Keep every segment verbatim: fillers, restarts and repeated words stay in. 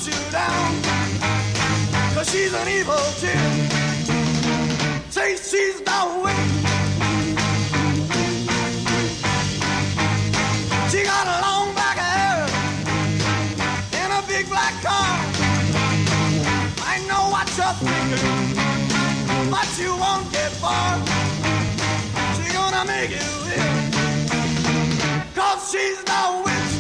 you down, 'cause she's an evil chick. Say she's the witch. She got a long black hair and a big black car. I know what you're thinking, but you won't get far. She's gonna make you ill, 'cause she's the witch.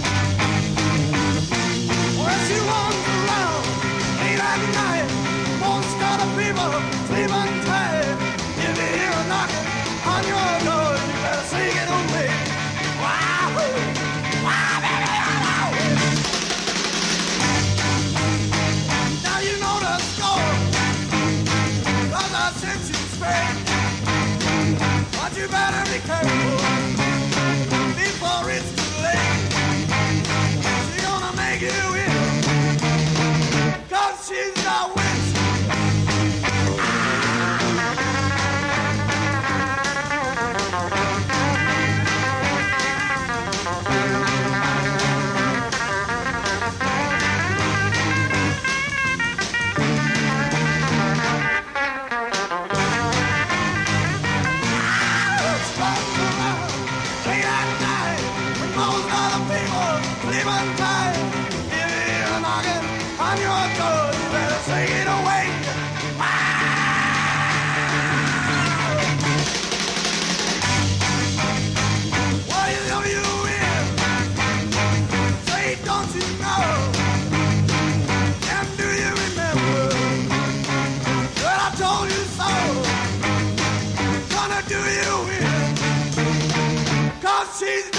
Well, she runs around late at night, won't start the people sleeping tight. If you hear a knocking on your door, you better say it away. Wow, wow, baby, wow. Now you know the score, 'cause I sent you straight. But you better be careful before it's too late. She's gonna make you ill, 'cause she's the witch. She's